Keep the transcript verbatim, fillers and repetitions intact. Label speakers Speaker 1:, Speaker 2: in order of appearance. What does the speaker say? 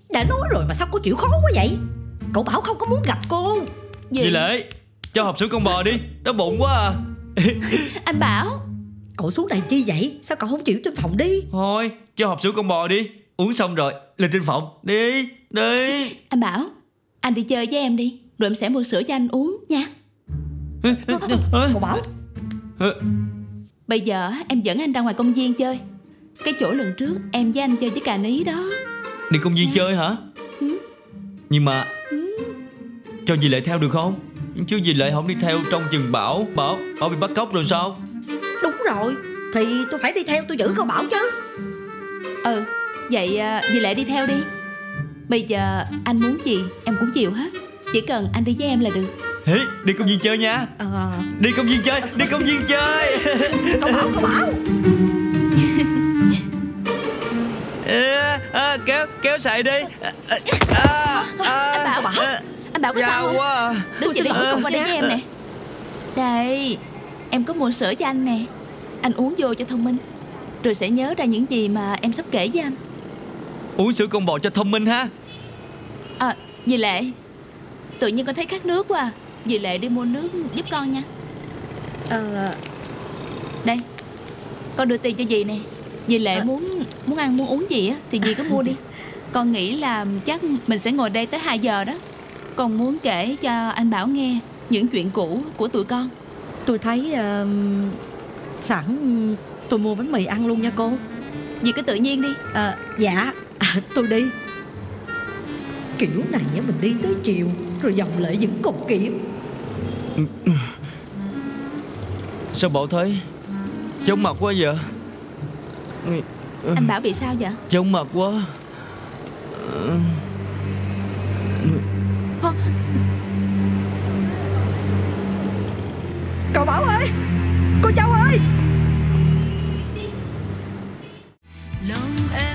Speaker 1: Đã nói rồi mà sao cô chịu khó quá vậy? Cậu Bảo không có muốn gặp cô.
Speaker 2: Gì? Dì Lệ, cho hộp sữa con bò đi, đói bụng quá à.
Speaker 3: Anh Bảo,
Speaker 1: cậu xuống đây chi vậy? Sao cậu không chịu trên phòng đi?
Speaker 2: Thôi, cho hộp sữa con bò đi. Uống xong rồi, lên trên phòng. Đi, đi.
Speaker 3: Anh Bảo, anh đi chơi với em đi, rồi em sẽ mua sữa cho anh uống nha.
Speaker 1: Cậu Bảo,
Speaker 3: bây giờ em dẫn anh ra ngoài công viên chơi. Cái chỗ lần trước em với anh chơi với cà ní đó.
Speaker 2: Đi công viên chơi hả?
Speaker 3: Ừ.
Speaker 2: Nhưng mà cho dì Lệ theo được không? Chứ dì Lệ không đi theo trong chừng Bảo Bảo Bảo bị bắt cóc rồi sao?
Speaker 1: Đúng rồi, thì tôi phải đi theo tôi giữ cậu Bảo chứ.
Speaker 3: Ừ, vậy dì Lệ đi theo đi. Bây giờ anh muốn gì em cũng chịu hết. Chỉ cần anh đi với em là được.
Speaker 2: Ê, đi công viên chơi nha.
Speaker 1: à...
Speaker 2: Đi công viên chơi, đi công viên chơi.
Speaker 1: Cậu Bảo, cậu Bảo.
Speaker 2: à, à, Kéo, kéo sợi đi. à, à, à,
Speaker 3: Anh Bảo, Bảo
Speaker 2: à,
Speaker 3: Anh Bảo có sao không?
Speaker 2: Quá à.
Speaker 3: Đứng chị đi hỏi con qua đây với em nè. Đây, em có mua sữa cho anh nè. Anh uống vô cho thông minh, rồi sẽ nhớ ra những gì mà em sắp kể với anh.
Speaker 2: Uống sữa con bò cho thông minh ha.
Speaker 3: À, dì Lệ, tự nhiên con thấy khát nước quá à. Dì Lệ đi mua nước giúp con nha.
Speaker 1: à...
Speaker 3: Đây, con đưa tiền cho dì nè. Dì Lệ à. muốn muốn ăn muốn uống gì á thì dì cứ mua đi. Con nghĩ là chắc mình sẽ ngồi đây tới hai giờ đó. Con muốn kể cho anh Bảo nghe những chuyện cũ của tụi con.
Speaker 1: Tôi thấy uh, sẵn tôi mua bánh mì ăn luôn nha cô.
Speaker 3: Dì cứ tự nhiên đi.
Speaker 1: à, Dạ, à, tôi đi. Kiểu này mình đi tới chiều rồi dòng Lệ vẫn còn kịp.
Speaker 2: Sao Bảo thấy chóng mặt quá vậy?
Speaker 3: Anh Bảo bị sao vậy?
Speaker 2: Chóng mặt quá.
Speaker 1: Cậu Bảo ơi, cô Châu ơi.
Speaker 4: Lòng em